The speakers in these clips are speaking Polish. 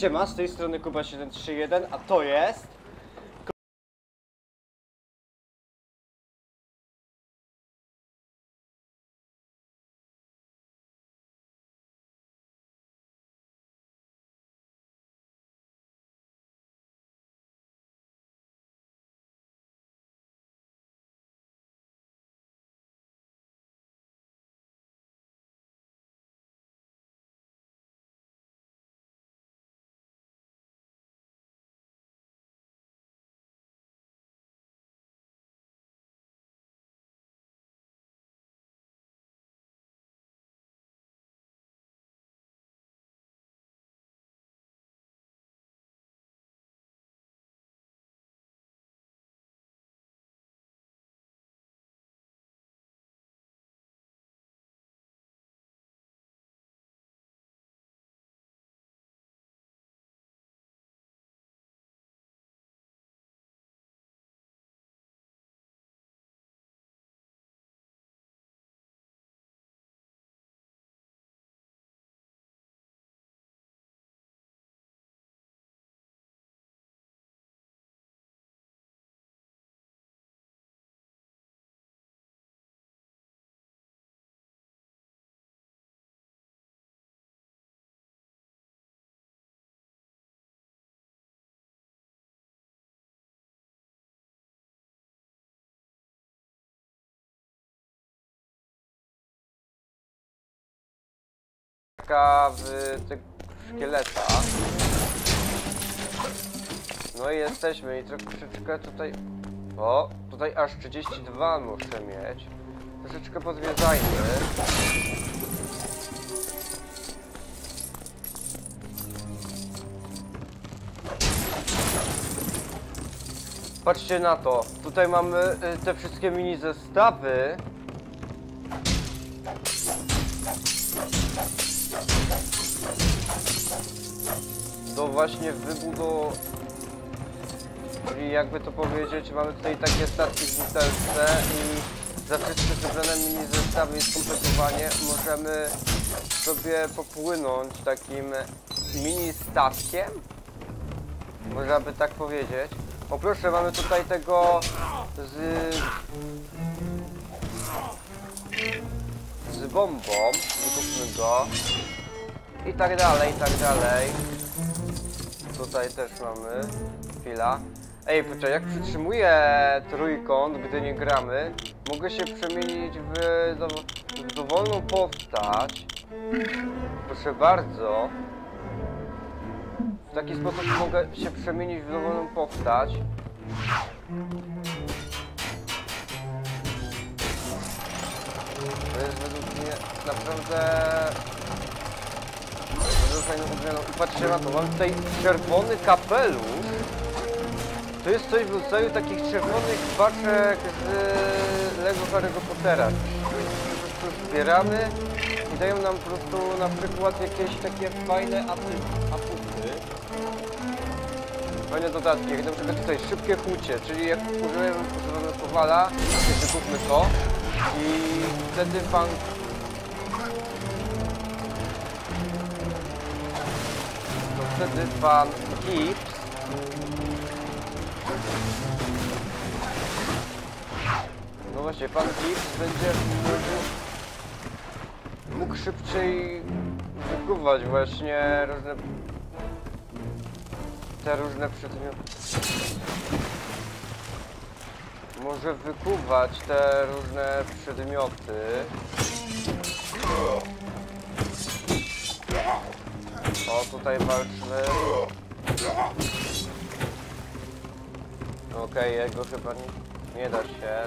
Siema, z tej strony Kuba731, a to jest... w tego szkieleta. No i jesteśmy i troszeczkę tutaj... O, tutaj aż 32 muszę mieć. Troszeczkę podwiedzajmy. Patrzcie na to. Tutaj mamy te wszystkie mini zestawy. Do właśnie czyli jakby to powiedzieć, mamy tutaj takie statki w butelce i za wszystkie zebrane mini zestawy i skompletowanie możemy sobie popłynąć takim mini statkiem, można by tak powiedzieć. O proszę, mamy tutaj tego z bombą, wykupmy go i tak dalej, i tak dalej. Tutaj też mamy. Chwila. Ej, poczekaj, jak przytrzymuję trójkąt, gdy nie gramy, mogę się przemienić w dowolną postać. Proszę bardzo. W taki sposób mogę się przemienić w dowolną postać. To jest według mnie naprawdę... fajną odmianą. I patrzcie na to, mam tutaj czerwony kapelusz. To jest coś w rodzaju takich czerwonych paczek z Lego Harry'ego Pottera. Po prostu zbieramy i dają nam po prostu na przykład jakieś takie fajne aputy. Fajne dodatki, jak na przykład tutaj szybkie kłucie, czyli jak używamy kowala, wykupmy to i wtedy pan... Wtedy pan Gibbs no właśnie, pan Gibbs będzie mógł szybciej wykuwać właśnie różne przedmioty. Może wykuwać te różne przedmioty. O, tutaj walczmy. Okej, jego chyba nie da się.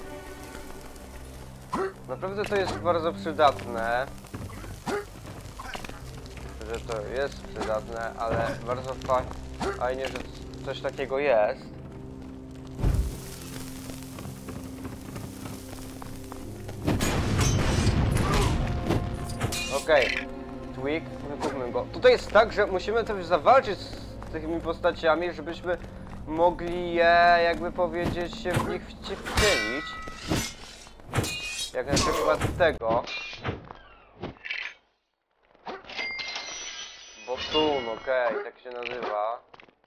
Naprawdę to jest bardzo przydatne. Że to jest przydatne, ale bardzo fajnie, że coś takiego jest. Okej. Twig, wykupmy go. Tutaj jest tak, że musimy też zawalczyć z tymi postaciami, żebyśmy mogli je, jakby powiedzieć, się w nich wcielić. Jak na przykład tego. Botun, okej, tak się nazywa.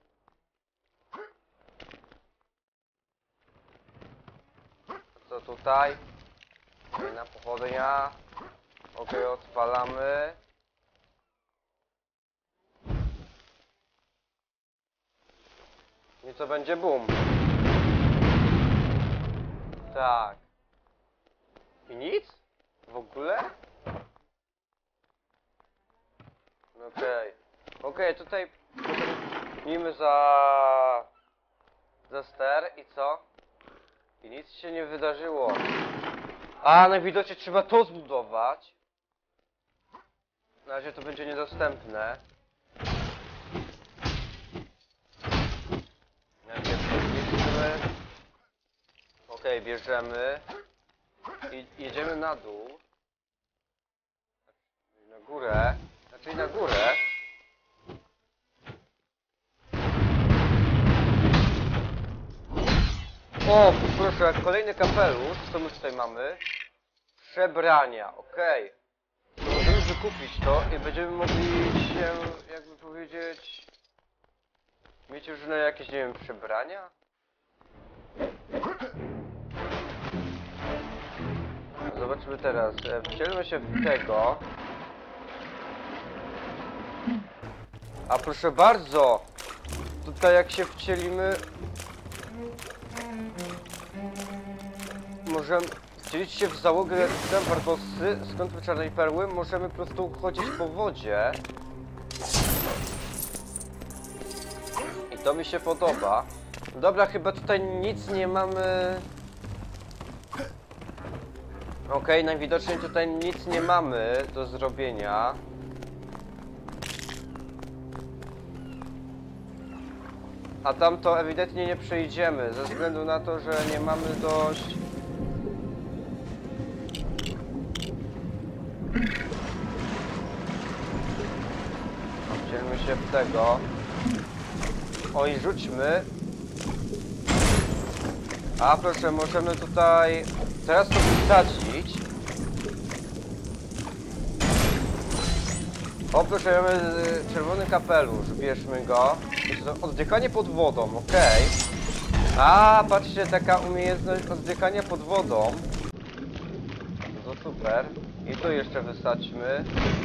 Co tutaj? Kolejna pochodnia. Okej, odpalamy. I co będzie? Boom. Tak. I nic? W ogóle? Okej. Okej, tutaj miejmy za ster i co? I nic się nie wydarzyło. A, najwidoczniej trzeba to zbudować. Na razie to będzie niedostępne. Najpierw to zniszczymy. Okej, bierzemy. I jedziemy na dół. Na górę. Znaczy na górę. O, proszę, kolejny kapelusz. Co my tutaj mamy? Przebrania, okej. Możemy wykupić to i będziemy mogli się, jakby powiedzieć... mieć różne jakieś, nie wiem, przebrania? Zobaczmy teraz. Wcielmy się w tego. A proszę bardzo! Tutaj jak się wcielimy... możemy wcielić się w załogę Barbossy z klątwy Czarnej Perły. Możemy po prostu chodzić po wodzie. I to mi się podoba. Dobra, chyba tutaj nic nie mamy... Okej, najwidoczniej tutaj nic nie mamy do zrobienia. A tam to ewidentnie nie przejdziemy, ze względu na to, że nie mamy dość... Wzięmy się w tego. Oj, rzućmy. A proszę, możemy tutaj teraz to wysadzić. O, proszę, mamy czerwony kapelusz, bierzmy go. Oddychanie pod wodą, okej. A, patrzcie, taka umiejętność oddychania pod wodą. To super. I tu jeszcze wysadźmy.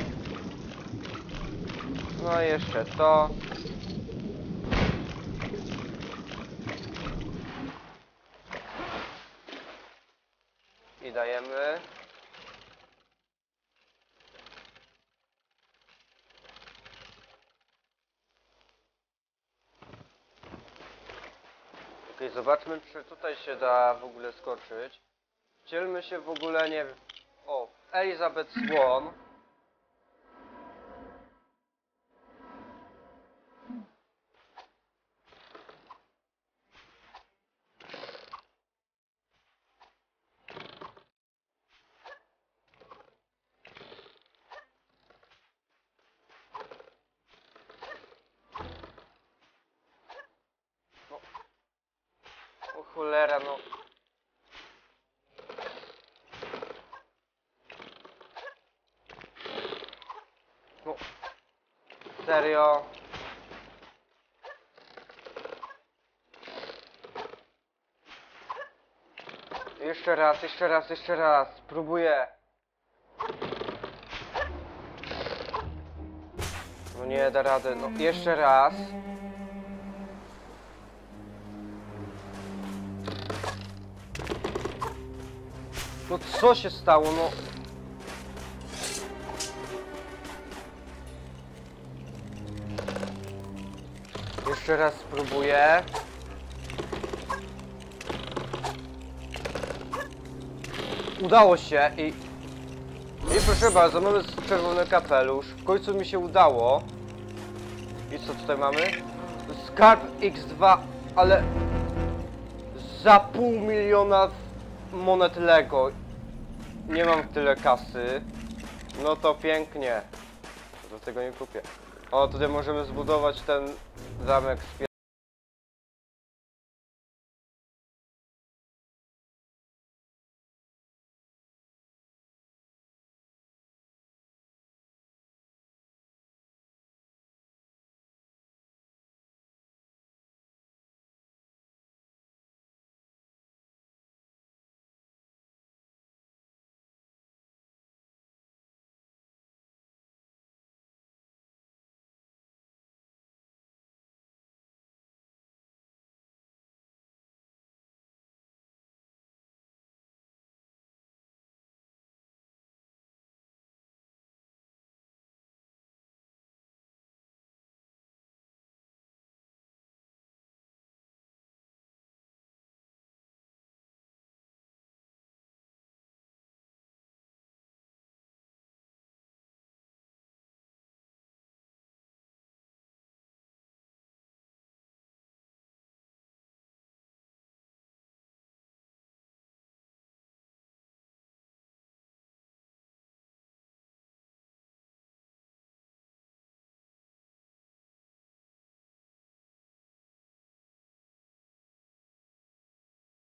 No i jeszcze to. I dajemy. Okej, zobaczmy, czy tutaj się da w ogóle skoczyć. Wcielmy się w ogóle, nie wiem... O, Elizabeth Swan. No. O cholera, no. No. Serio? Jeszcze raz, jeszcze raz, jeszcze raz. Próbuję. No nie da rady, no jeszcze raz. No co się stało, no? Jeszcze raz spróbuję. Udało się i proszę bardzo, mamy czerwony kapelusz. W końcu mi się udało. I co tutaj mamy? Skarb X2, ale za 500 000 monet Lego. Nie mam tyle kasy. No to pięknie. Do tego nie kupię. O, tutaj możemy zbudować ten zamek z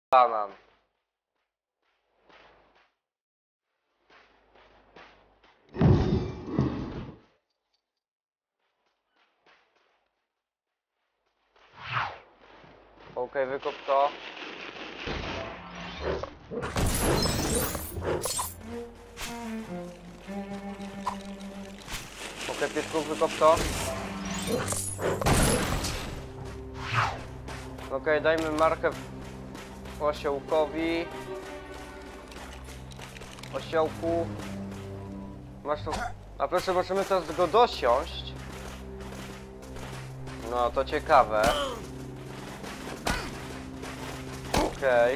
banan. Okej, wykop to. Okej, piesków, wykop to. Okej, dajmy markę osiołkowi. Osiołku. Masz tu... A proszę, możemy teraz go dosiąść. No, to ciekawe. Okej.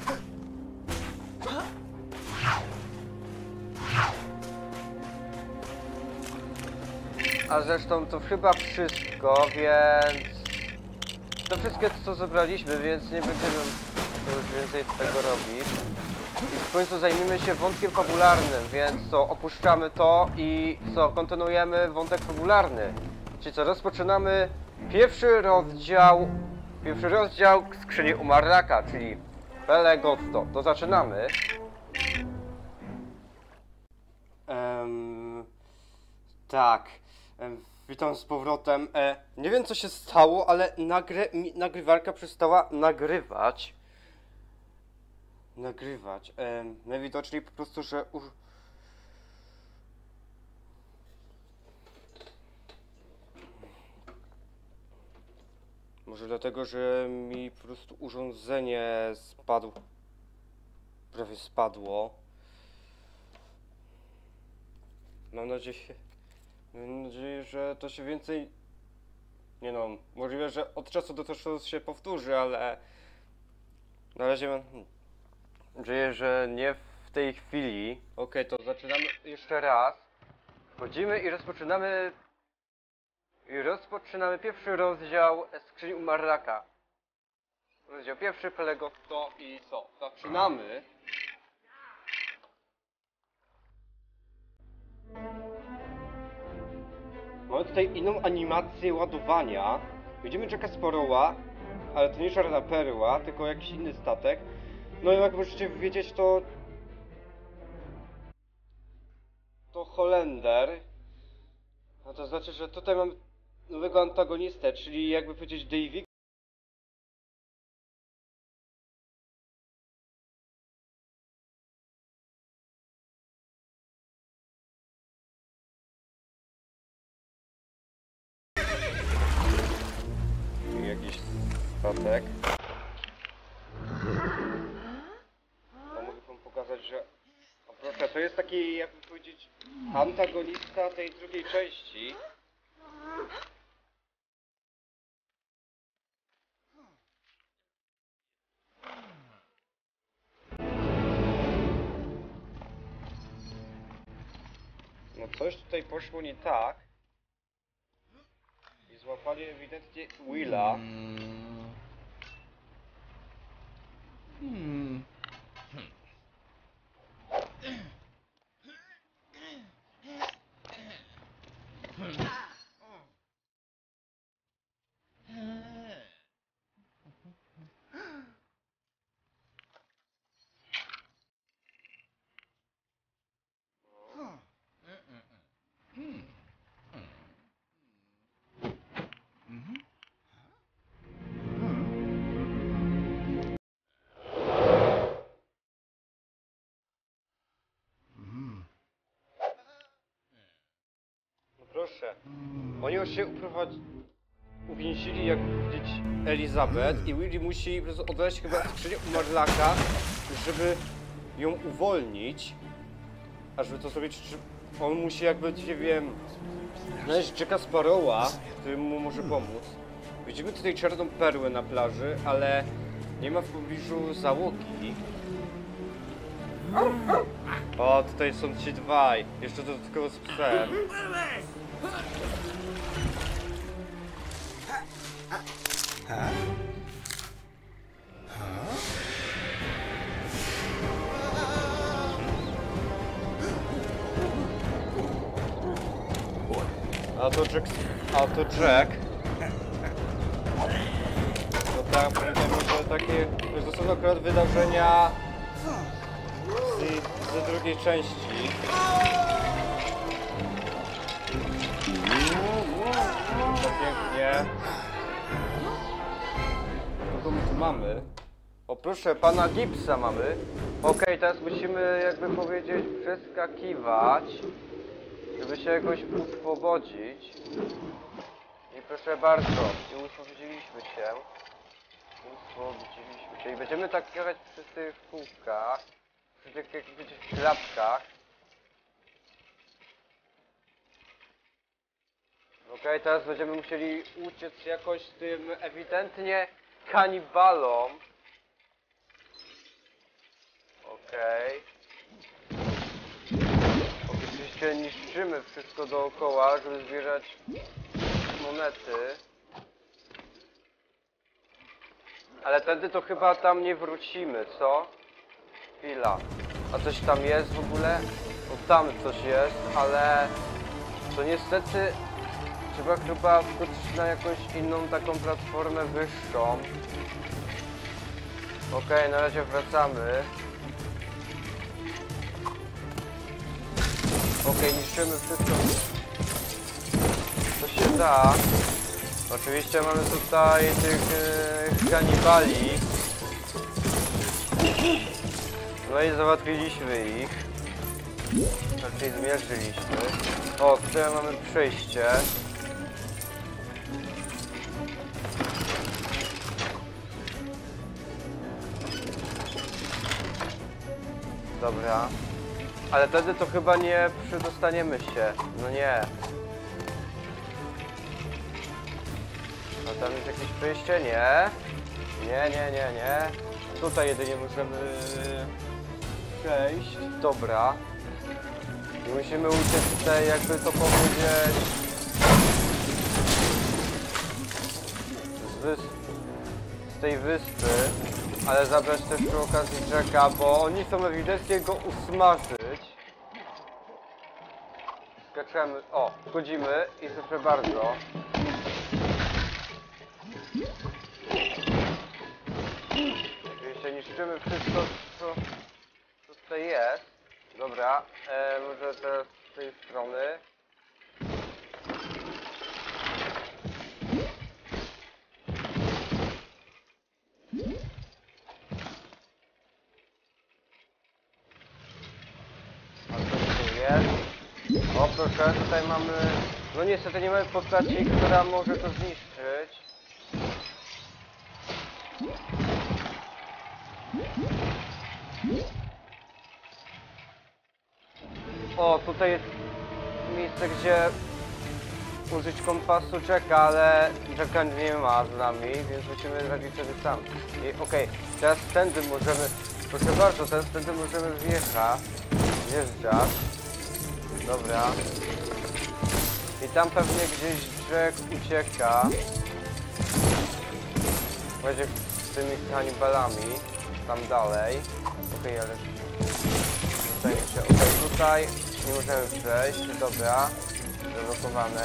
A zresztą to chyba wszystko, więc... To wszystkie co zebraliśmy, więc nie będziemy już więcej tego robić. I w końcu zajmiemy się wątkiem fabularnym, więc co, opuszczamy to i co, kontynuujemy wątek fabularny. Czyli co, rozpoczynamy pierwszy rozdział Skrzyni Umarlaka, czyli Pelegotto. To zaczynamy. Tak. Witam z powrotem. Nie wiem co się stało, ale nagrywarka przestała nagrywać. Najwidoczniej po prostu, że... Może dlatego, że mi po prostu urządzenie prawie spadło. Mam nadzieję, że to się więcej... Nie no, możliwe, że od czasu do czasu się powtórzy, ale... Na razie mam nadzieję, że nie w tej chwili. Okej, to zaczynamy jeszcze raz. Wchodzimy i rozpoczynamy pierwszy rozdział Skrzyni Umarlaka. Rozdział pierwszy, Pelegotto i co? Zaczynamy. Mamy tutaj inną animację ładowania. Widzimy Jacka Sparrowa, ale to nie Czarna Perła, tylko jakiś inny statek. No i jak możecie wiedzieć, to Holender. No to znaczy, że tutaj mamy nowego antagonistę, czyli jakby powiedzieć Davey. Jakiś statek. No mogę wam pokazać, że... O proszę, to jest taki, jakby powiedzieć, antagonista tej drugiej części. No coś tutaj poszło nie tak. I złapali ewidentnie Willa. Proszę. Oni już się uwięzili, jak powiedzieć, Elizabeth i Willy musi odnaleźć chyba skrzynię Umarlaka, żeby ją uwolnić. A żeby to zrobić, on musi jakby, nie wiem, znaleźć Jacka Sparrowa, który mu może pomóc. Widzimy tutaj Czarną Perłę na plaży, ale nie ma w pobliżu załogi. O, tutaj są ci dwaj. Jeszcze dodatkowo z psem. A to Jack. No tak, pamiętajmy, że takie to są akurat wydarzenia z drugiej części. To pięknie. Kogo my tu mamy? O proszę, pana Gipsa mamy. Okej, teraz musimy jakby powiedzieć przeskakiwać, żeby się jakoś uswobodzić. I proszę bardzo, i uswobodziliśmy się. Uswobodziliśmy się i będziemy tak jechać przy tych kółkach, przy tych jakby klapkach. Okej, teraz będziemy musieli uciec jakoś tym ewidentnie kanibalom. Okej. Oczywiście niszczymy wszystko dookoła, żeby zbierać monety. Ale tędy to chyba tam nie wrócimy, co? Chwila. A coś tam jest w ogóle? No tam coś jest, ale... To niestety... Trzeba chyba wrócić na jakąś inną taką platformę wyższą. Okej, na razie wracamy. Okej, niszczymy wszystko, co się da. Oczywiście mamy tutaj tych kanibali. No i załatwiliśmy ich. Raczej zmierzyliśmy. O, tutaj mamy przejście. Dobra. Ale wtedy to chyba nie przedostaniemy się. No nie. A tam jest jakieś przejście? Nie. Nie. Tutaj jedynie możemy przejść. Dobra. I musimy uciec tutaj, jakby to powiedzieć, z tej wyspy. Ale zabrać też przy okazji Jacka, bo oni chcą ewidentnie go usmażyć. Skaczemy. O, wchodzimy i proszę bardzo. Oczywiście niszczymy wszystko, co tutaj jest. Dobra, może teraz z tej strony. A co tu jest? O proszę, tutaj mamy... No niestety nie mamy postaci, która może to zniszczyć. O, tutaj jest miejsce, gdzie użyć kompasu Jacka, ale Jacka nie ma z nami, więc musimy radzić sobie sam. I okej, teraz tędy możemy, proszę bardzo, teraz tędy możemy wjeżdżać. Dobra. I tam pewnie gdzieś Jack ucieka. Będzie z tymi kanibalami, tam dalej. Okej, ale... Tutaj nie możemy przejść, dobra, zablokowane.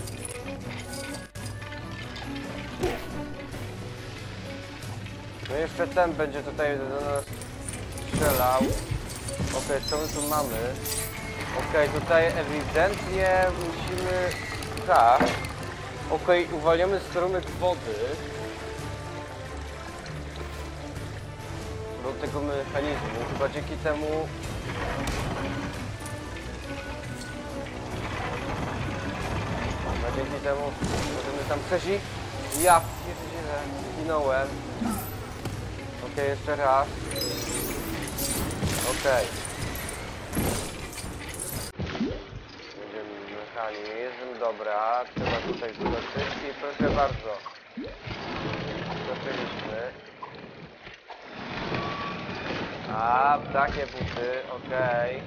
No jeszcze ten będzie tutaj do nas strzelał. Okej, co my tu mamy? Okej, tutaj ewidentnie musimy... Tak. Okej, uwalniamy strumyk wody do tego mechanizmu, chyba dzięki temu... Dzięki temu możemy tam przejść. Ja pierdzielę, zginąłem. Okej, jeszcze raz. Okej. Będziemy mechanizm, dobra. Trzeba tutaj skoczyć i proszę bardzo. Skoczyliśmy. A, takie buty, okej.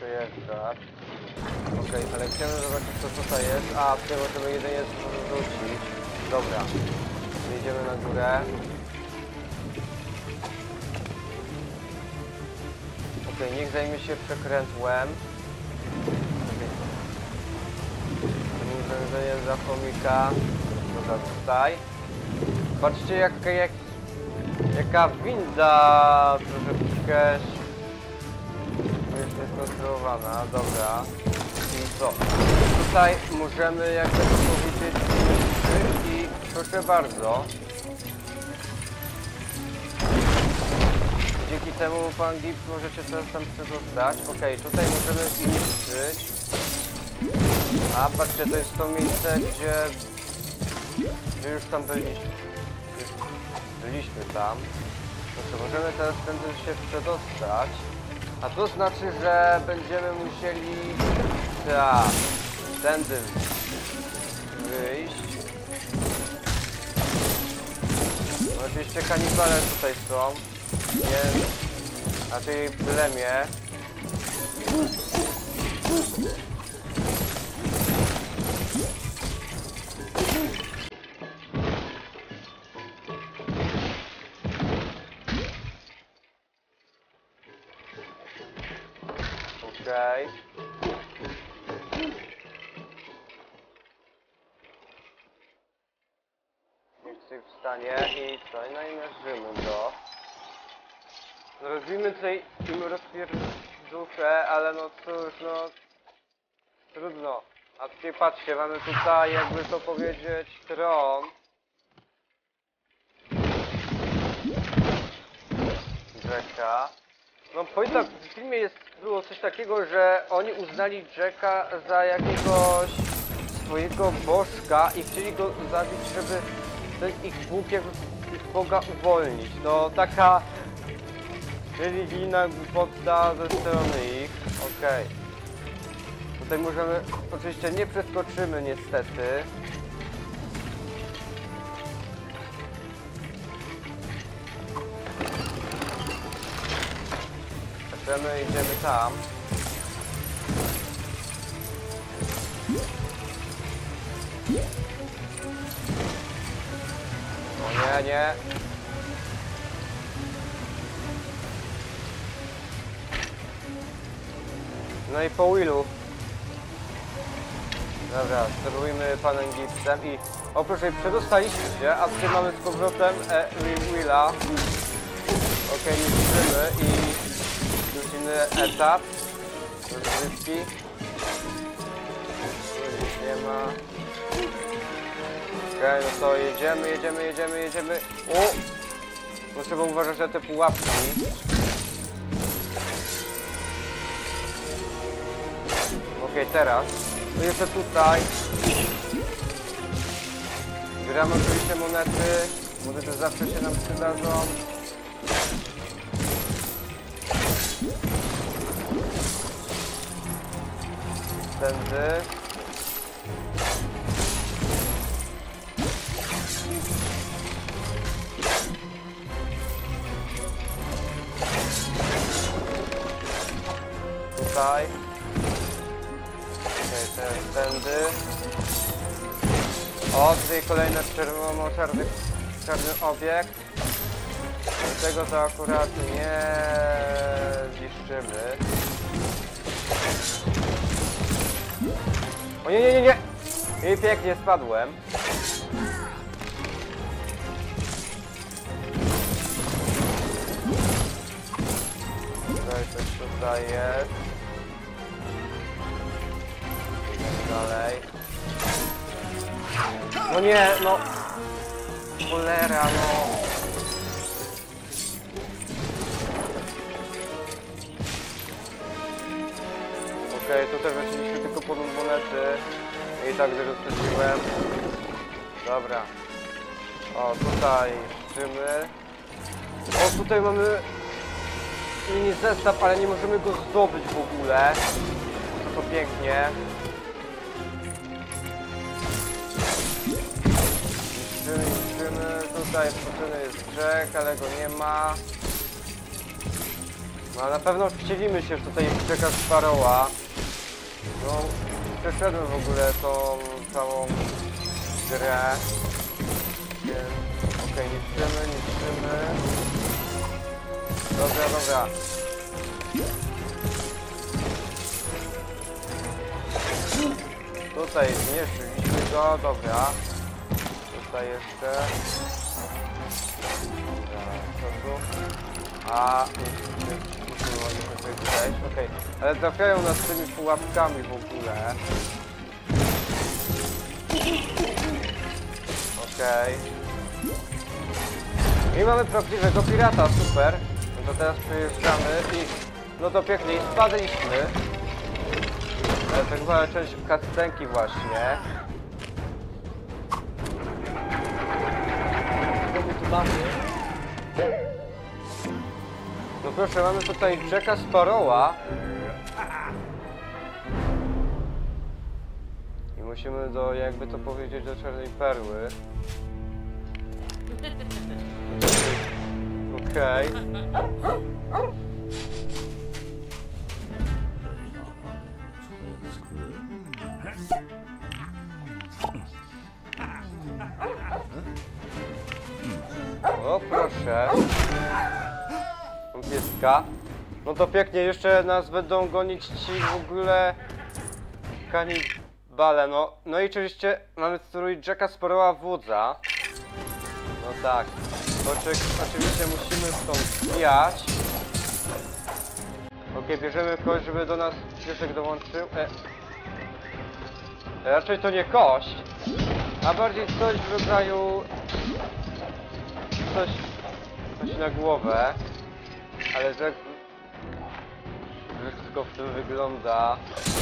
przejeżdżać. Okej, ale chcemy zobaczyć co tutaj jest. A, w tym możemy jedynie wrócić. Dobra. Jedziemy na górę. Okej, niech zajmie się przekrętłem. Urządzenie dla chomika. Dobra, tutaj. Patrzcie jaka winda troszeczkę jest skonstruowana. Dobra. I co? Tutaj możemy, jakby to powiedzieć, i proszę bardzo. Dzięki temu pan Gibbs możecie teraz tam przedostać. Okej, tutaj możemy zniszczyć. A patrzcie, to jest to miejsce, gdzie już tam byliśmy. Byliśmy tam. Dobrze, możemy teraz tędy się przedostać. A to znaczy, że będziemy musieli tak, tędy wyjść. No, oczywiście kanibale tutaj są. Nie, raczej plemię. Okej. Niech sobie wstanie i co? No i mierzymy go. Zrobimy tutaj im rozpierduchę, ale no cóż, no trudno. A tutaj patrzcie, mamy tutaj, jakby to powiedzieć, tron. Jacka. No powiem tak, w filmie było coś takiego, że oni uznali Jacka za jakiegoś swojego bożka i chcieli go zabić, żeby ten ich Bóg jakby ich Boga uwolnić. No taka religijna głupota ze strony ich. Okej. Tutaj możemy, oczywiście nie przeskoczymy niestety. Idziemy tam. O nie, nie. No i po Willu. Dobra, spróbujmy panem Gibbsem i oprócz tej przedostaliśmy się, a tutaj mamy z powrotem Willa. Okej, niszczymy i inny etap rozgrywki. Nic nie ma. Okej, no to jedziemy. O! No trzeba uważać na te pułapki. Okej, teraz. No jeszcze tutaj. Zbieramy oczywiście monety. Monety zawsze się nam przydadzą. Tędy. Tutaj. Okej, tędy. O, tutaj kolejny czarny obiekt. Tego to akurat nie zniszczymy. O nie! I pięknie spadłem. Coś tutaj jest. Idziemy dalej. No nie, no. Cholera, no. Okej, tutaj weszliśmy tylko po monety i tak wyrzuciłem. Dobra. O, tutaj szczymy. O, tutaj mamy mini zestaw, ale nie możemy go zdobyć w ogóle. To pięknie. Niszczymy. Tutaj wskoczony jest Jack, ale go nie ma. No ale na pewno wcielimy się w tutaj Jacka Sparrowa. No, przeszedłem w ogóle tą całą grę. Okej, niszczymy. Dobra. Tutaj zniszczyliśmy go, dobra. Tutaj jeszcze. Co tu? A, musimy tutaj przejść, okej. Ale trafiają nas tymi pułapkami w ogóle. Okej. I mamy prawdziwego pirata, super. No to teraz przejeżdżamy i... No to pięknie, i spadliśmy. Ale to chyba część cutscenki właśnie. Co my tu mamy? No proszę, mamy tutaj Jacka Sparrowa. I musimy do, jakby to powiedzieć, do Czarnej Perły. Okej. O proszę. Mam pieska. No to pięknie, jeszcze nas będą gonić ci w ogóle kanibale, no. No i oczywiście mamy strój Jacka Sparrowa wódza. No tak. Oczywiście musimy stąd zbijać. Okej, bierzemy kogoś, żeby do nas piesek dołączył. Raczej to nie kość, a bardziej coś w rodzaju... Coś na głowę. Ale że wszystko w tym wygląda.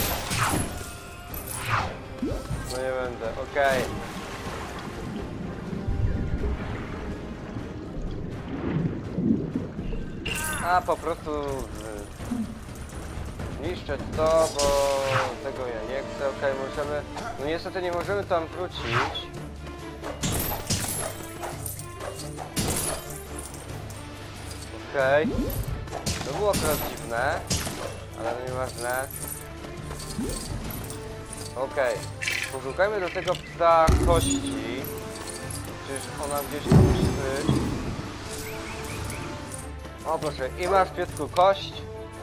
No nie będę, okej. A po prostu niszczę to, bo tego ja nie chcę, okej, możemy... No niestety nie możemy tam wrócić. Okej. To było akurat dziwne, ale to nieważne. Okej. Poszukajmy do tego psa kości. Przecież ona gdzieś musi być. O proszę, i masz piesku kość.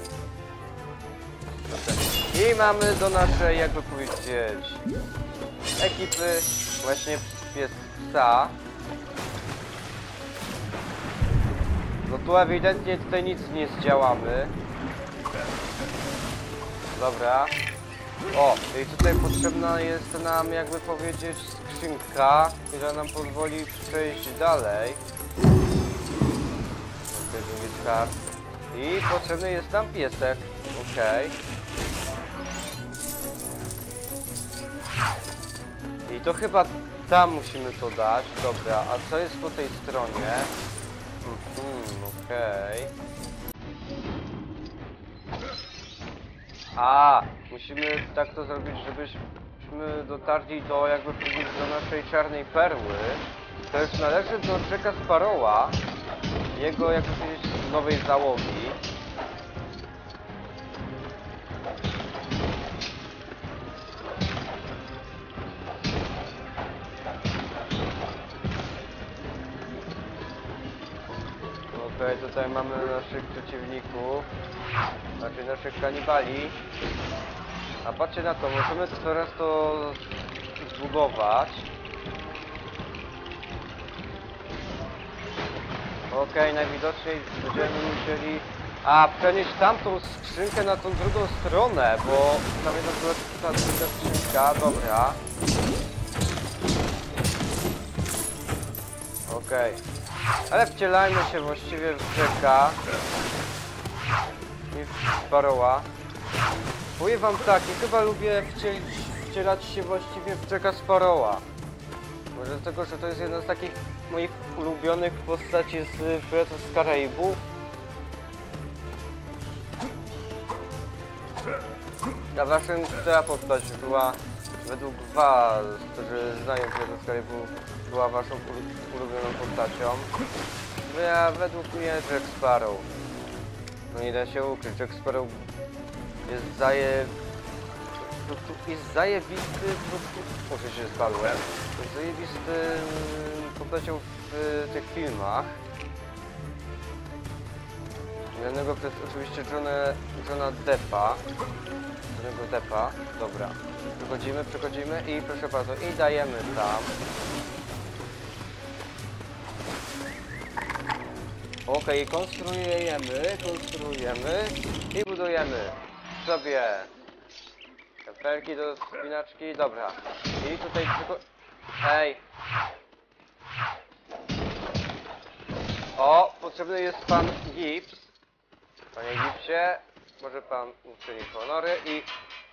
I mamy do naszej, jakby powiedzieć, ekipy właśnie psa. No tu ewidentnie tutaj nic nie zdziałamy. Dobra. O, i tutaj potrzebna jest nam, jakby powiedzieć, skrzynka, która nam pozwoli przejść dalej. I potrzebny jest nam piesek. Okej. I to chyba tam musimy to dać. Dobra, a co jest po tej stronie? Okej. A, musimy tak to zrobić, żebyśmy dotarli do, jakby powiedzieć, do naszej Czarnej Perły. To już należy do Jacka Sparrowa, jego, jakby powiedzieć, nowej załogi. Okej, tutaj mamy naszych przeciwników, znaczy naszych kanibali. A patrzcie na to, możemy teraz to zbugować. Okej, najwidoczniej będziemy musieli przenieść tamtą skrzynkę na tą drugą stronę, bo tam jest akurat ta druga skrzynka, dobra. Okej. Ale wcielajmy się właściwie w Jacka i w Sparrowa. Powiem wam tak, ja chyba lubię wcielać się właściwie w Jacka Sparrowa. Może dlatego, że to jest jedna z takich moich ulubionych postaci z Piratów z Karaibów. A waszym, która postać była, według was, którzy znają Piratów z Karaibów, była waszą ulubioną postacią? Według mnie Jack Sparrow. No nie da się ukryć, Jack Sparrow jest jest zajebisty, może się zbalłem, jest zajebistym postacią w tych filmach. Granego przez oczywiście Johna Deppa. Johnego Deppa, dobra. Przechodzimy i proszę bardzo, i dajemy tam. Okej, konstruujemy i budujemy sobie kafelki do spinaczki, dobra. I tutaj Ej! O, potrzebny jest pan gips. Panie gipsie, może pan uczyni honory i...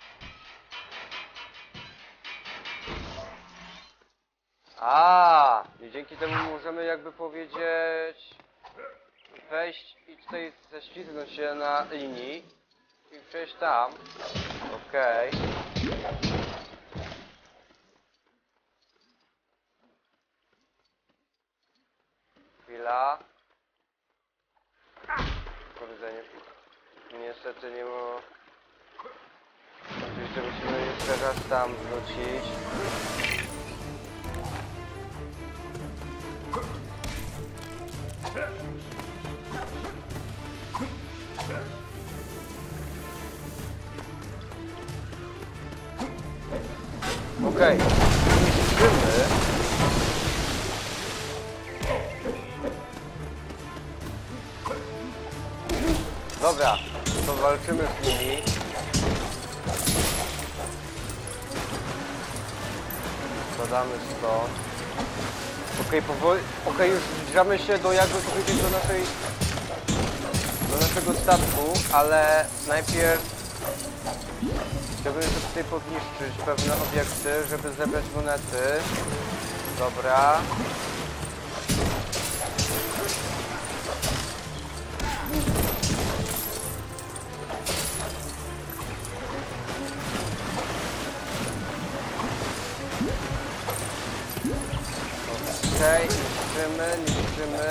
I dzięki temu możemy jakby powiedzieć... wejść i tutaj ześlizgnąć się na linii i przejść tam. Okej. Chwila. Powiedzenie. Niestety nie ma... Oczywiście musimy jeszcze raz tam wrócić. Okej, niszczymy. Dobra, to walczymy z nimi. Badamy stąd. Okej, powoli. Okej, już zbliżamy się do jakby powiedzieć do naszego statku, ale najpierw chciałbym jeszcze tutaj podniszczyć pewne obiekty, żeby zebrać monety. Dobra. Okej, niszczymy.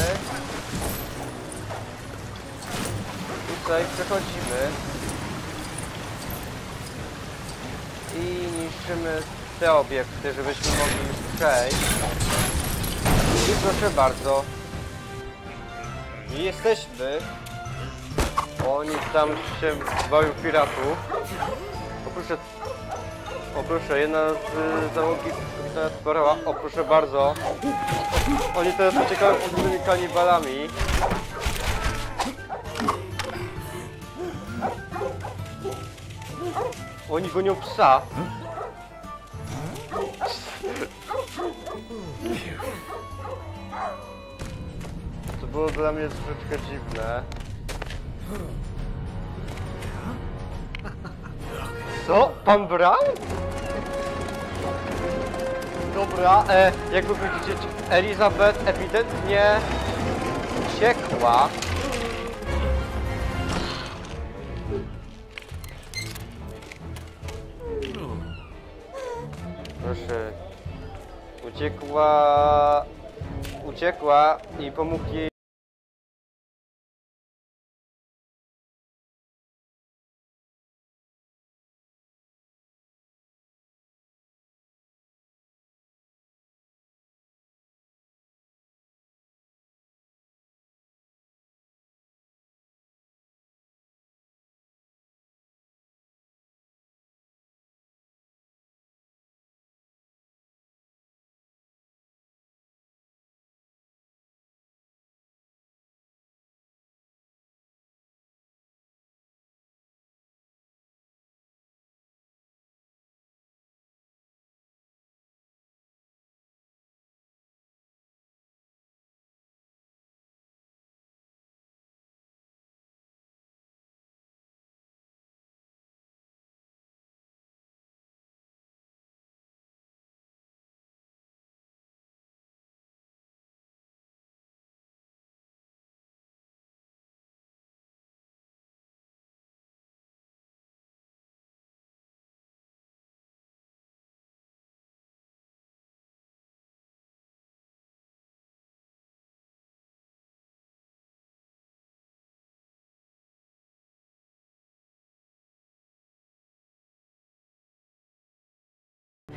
I tutaj przechodzimy. I niszczymy te obiekty, żebyśmy mogli przejść. I proszę bardzo. I jesteśmy. Oni tam się bawią piratów. O proszę, jedna z załogi kapitana Sparrowa. O proszę bardzo. Oni teraz uciekają przed tymi kanibalami. Oni gonią psa. To było dla mnie troszeczkę dziwne. Co? Pan Brown? Dobra, jakby widzicie, Elizabeth ewidentnie uciekła. Proszę. Uciekła i pomógł jej